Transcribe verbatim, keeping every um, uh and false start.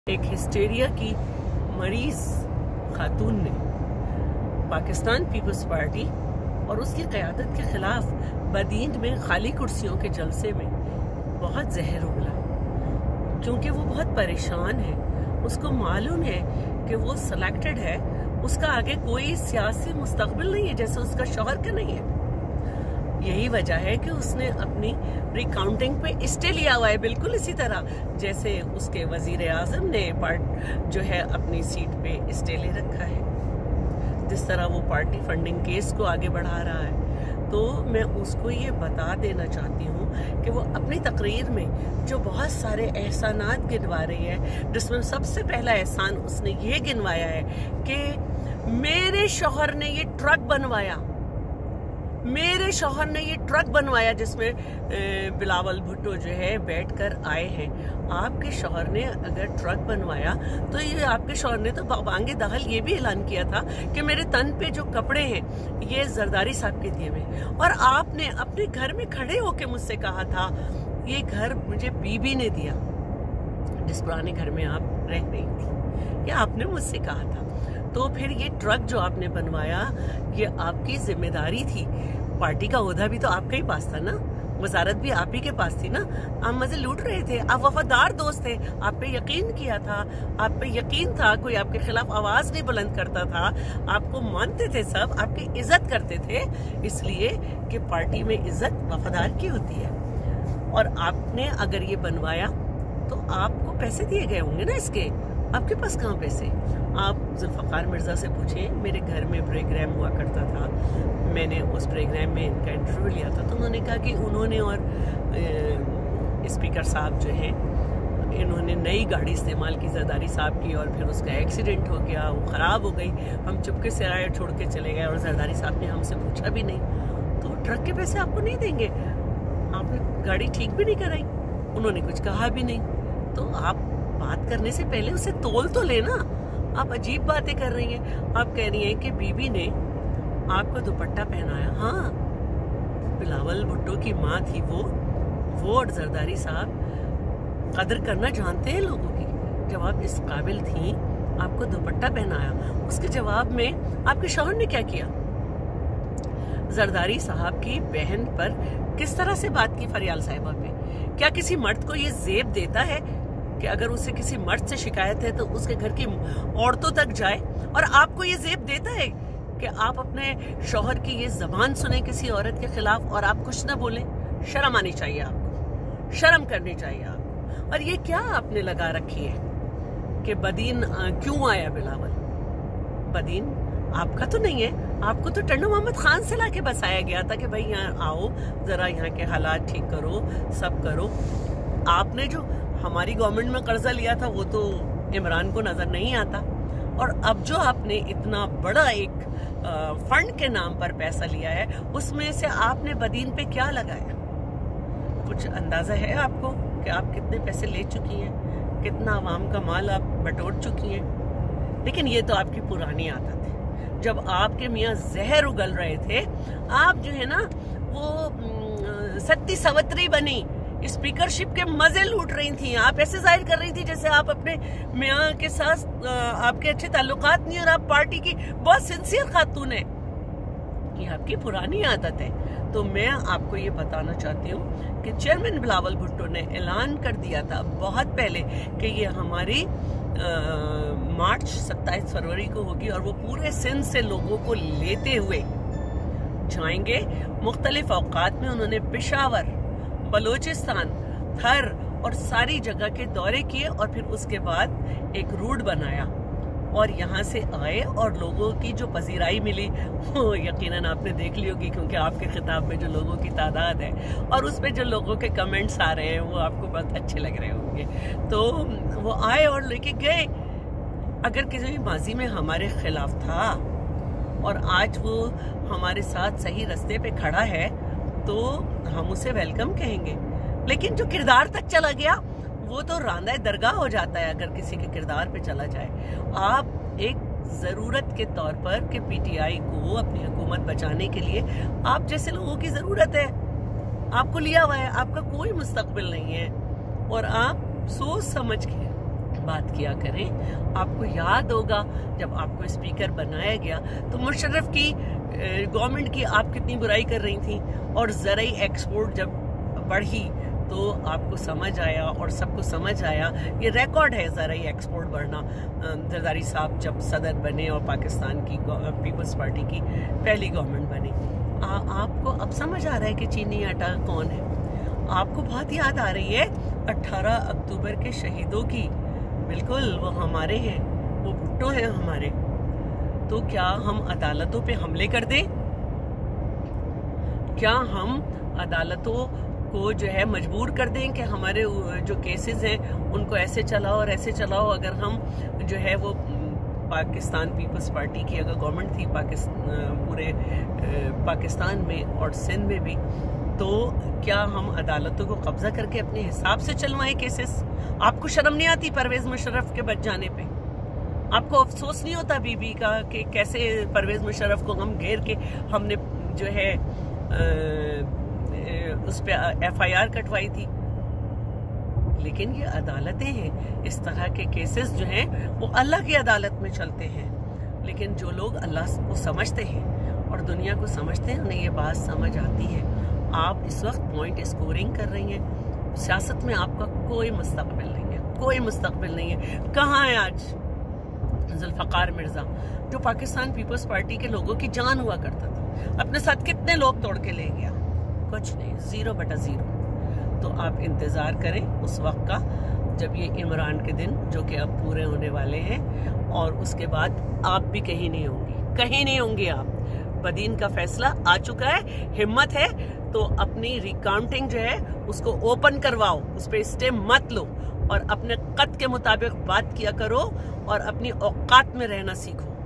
एक हिस्टेरिया की मरीज खातून ने पाकिस्तान पीपल्स पार्टी और उसकी क़यादत के खिलाफ बदीन में खाली कुर्सियों के जलसे में बहुत जहर उगला, क्योंकि वो बहुत परेशान है। उसको मालूम है कि वो सिलेक्टेड है, उसका आगे कोई सियासी मुस्तकबिल नहीं है जैसे उसका शौहर का नहीं है। यही वजह है कि उसने अपनी रिकाउंटिंग पे स्टे लिया हुआ है, बिल्कुल इसी तरह जैसे उसके वजीर आजम ने पार्ट जो है अपनी सीट पे स्टे ले रखा है। जिस तरह वो पार्टी फंडिंग केस को आगे बढ़ा रहा है, तो मैं उसको ये बता देना चाहती हूँ कि वो अपनी तकरीर में जो बहुत सारे एहसानात गिनवा रही है, जिसमें सबसे पहला एहसान उसने ये गिनवाया है कि मेरे शौहर ने ये ट्रक बनवाया, मेरे शौहर ने ये ट्रक बनवाया जिसमें बिलावल भुट्टो जो है बैठकर आए हैं। आपके शौहर ने अगर ट्रक बनवाया तो ये आपके शौहर ने तो बांगे दखल ये भी ऐलान किया था कि मेरे तन पे जो कपड़े हैं ये जरदारी साहब के दिए हुए, और आपने अपने घर में खड़े होके मुझसे कहा था ये घर मुझे बीबी ने दिया, जिस पुराने घर में आप रह रही थी, ये आपने मुझसे कहा था। तो फिर ये ट्रक जो आपने बनवाया ये आपकी जिम्मेदारी थी, पार्टी का ओहदा भी तो आपका ही पास था ना, वजारत भी आप ही के पास थी ना, आप मजे लूट रहे थे, आप वफादार दोस्त थे, आप पे यकीन किया था, आप पे यकीन था, कोई आपके खिलाफ आवाज नहीं बुलंद करता था, आपको मानते थे, सब आपकी इज्जत करते थे, इसलिए कि पार्टी में इज्जत वफादार की होती है। और आपने अगर ये बनवाया तो आपको पैसे दिए गए होंगे ना इसके, आपके पास कहाँ पैसे? आप जुल्फ़कार मिर्ज़ा से पूछें, मेरे घर में प्रोग्राम हुआ करता था, मैंने उस प्रोग्राम में इनका इंटरव्यू लिया था, तो उन्होंने कहा कि उन्होंने और स्पीकर साहब जो हैं इन्होंने नई गाड़ी इस्तेमाल की जरदारी साहब की, और फिर उसका एक्सीडेंट हो गया, वो ख़राब हो गई, हम चुपके से आए, छोड़ के चले गए, और जरदारी साहब ने हमसे पूछा भी नहीं, तो ट्रक के पैसे आपको नहीं देंगे, आपने गाड़ी ठीक भी नहीं कराई, उन्होंने कुछ कहा भी नहीं, तो आप बात करने से पहले उसे तोल तो लेना। आप अजीब बातें कर रही हैं, आप कह रही हैं कि बीबी ने आपको दुपट्टा पहनाया। हाँ, बिलावल भुट्टो की माँ थी वो वो और जरदारी साहब कदर करना जानते हैं लोगों की। जब आप इस काबिल थी, आपको दुपट्टा पहनाया, उसके जवाब में आपके शौहर ने क्या किया? जरदारी साहब की बहन पर किस तरह से बात की फरियाल साहिबा पे? क्या किसी मर्द को ये जेब देता है कि अगर उसे किसी मर्द से शिकायत है तो उसके घर की औरतों तक जाए, और आपको ये जेब देता है कि आप अपने शौहर की ये जबान सुने किसी औरत के खिलाफ और आप कुछ ना बोलें? शर्म आनी चाहिए आपको, शर्म करनी चाहिए आपको। और ये क्या आपने लगा रखी है कि बदीन क्यों आया बिलावल? बदीन आपका तो नहीं है, आपको तो टन्नू मोहम्मद खान से लाके बसाया गया था कि भाई यहाँ आओ, जरा यहाँ के हालात ठीक करो, सब करो। आपने जो हमारी गवर्नमेंट में कर्जा लिया था वो तो इमरान को नजर नहीं आता, और अब जो आपने इतना बड़ा एक फंड के नाम पर पैसा लिया है, उसमें से आपने बदीन पे क्या लगाया? कुछ अंदाजा है आपको कि आप कितने पैसे ले चुकी हैं, कितना आवाम का माल आप बटोर चुकी हैं? लेकिन ये तो आपकी पुरानी आदत है। जब आपके मियाँ जहर उगल रहे थे, आप जो है ना वो सत्ती सवत्री बनी, स्पीकरशिप के मजे लूट रही थी, आप ऐसे जाहिर कर रही थी जैसे आप अपने मियाँ के साथ आपके अच्छे ताल्लुकात नहीं, और आप पार्टी की बहुत सिंसियर खातून है। ये आपकी पुरानी आदत है। तो मैं आपको ये बताना चाहती हूँ कि चेयरमैन बिलावल भुट्टो ने ऐलान कर दिया था बहुत पहले कि ये हमारी मार्च सत्ताईस फरवरी को होगी, और वो पूरे सिंध से लोगों को लेते हुए जाएंगे। मुख्तलिफ औकात में उन्होंने पेशावर, बलोचिस्तान, थर और सारी जगह के दौरे किए, और फिर उसके बाद एक रूट बनाया और यहाँ से आए, और लोगों की जो पजीराई मिली वो यकीनन आपने देख ली होगी, क्योंकि आपके खिताब में जो लोगों की तादाद है और उस पर जो लोगों के कमेंट्स आ रहे हैं वो आपको बहुत अच्छे लग रहे होंगे। तो वो आए और लेके गए। अगर किसी माजी में हमारे खिलाफ था और आज वो हमारे साथ सही रास्ते पे खड़ा है तो हम उसे वेलकम कहेंगे, लेकिन जो किरदार तक चला गया वो तो रांदा दरगाह हो जाता है अगर किसी के किरदार पे चला जाए। आप एक जरूरत के तौर पर कि पीटीआई को अपनी हुकूमत बचाने के लिए आप जैसे लोगों की जरूरत है, आपको लिया हुआ है, आपका कोई मुस्तकबिल नहीं है, और आप सोच समझ के बात किया करें। आपको याद होगा जब आपको स्पीकर बनाया गया तो मुशर्रफ की गवर्नमेंट की आप कितनी बुराई कर रही थी, और ज़राई एक्सपोर्ट जब बढ़ी तो आपको समझ आया और सबको समझ आया, ये रिकॉर्ड है ज़राई एक्सपोर्ट बढ़ना। जरदारी साहब जब सदर बने और पाकिस्तान की पीपल्स पार्टी की पहली गवर्नमेंट बनी, आ, आपको अब समझ आ रहा है कि चीनी आटा कौन है। आपको बहुत याद आ रही है अठारह अक्टूबर के शहीदों की, बिल्कुल वो हमारे हैं, वो भुट्टो हैं हमारे। तो क्या हम अदालतों पे हमले कर दें? क्या हम अदालतों को जो है मजबूर कर दें कि हमारे जो केसेस हैं उनको ऐसे चलाओ और ऐसे चलाओ? अगर हम जो है वो पाकिस्तान पीपल्स पार्टी की अगर गवर्नमेंट थी पाकिस्तान पूरे पाकिस्तान में और सिंध में भी, तो क्या हम अदालतों को कब्जा करके अपने हिसाब से चलवाएं केसेस? आपको शर्म नहीं आती परवेज मुशर्रफ के बच जाने पे? आपको अफसोस नहीं होता बीबी का कि कैसे परवेज मुशर्रफ को हम घेर के हमने जो है आ, उस पर एफ आई आर कटवाई थी? लेकिन ये अदालतें हैं, इस तरह के केसेस जो हैं वो अल्लाह की अदालत में चलते हैं। लेकिन जो लोग अल्लाह को समझते हैं और दुनिया को समझते हैं, उन्हें ये बात समझ आती है। आप इस वक्त पॉइंट स्कोरिंग कर रही हैं, सियासत में आपका कोई मुस्तकबिल नहीं है, कोई मुस्तकबिल नहीं है। कहाँ है आज जुल्फ़िकार मिर्जा जो पाकिस्तान पीपल्स पार्टी के लोगों की जान हुआ करता था? अपने साथ कितने लोग तोड़ के ले गया? कुछ नहीं, जीरो बटा जीरो। तो आप इंतज़ार करें उस वक्त का जब ये इमरान के दिन जो कि अब पूरे होने वाले हैं, और उसके बाद आप भी कहीं नहीं होंगी, कहीं नहीं होंगे आप। बदीन का फैसला आ चुका है, हिम्मत है तो अपनी रिकाउंटिंग जो है उसको ओपन करवाओ, उस पर स्टे मत लो और अपने कद के मुताबिक बात किया करो और अपनी औकात में रहना सीखो।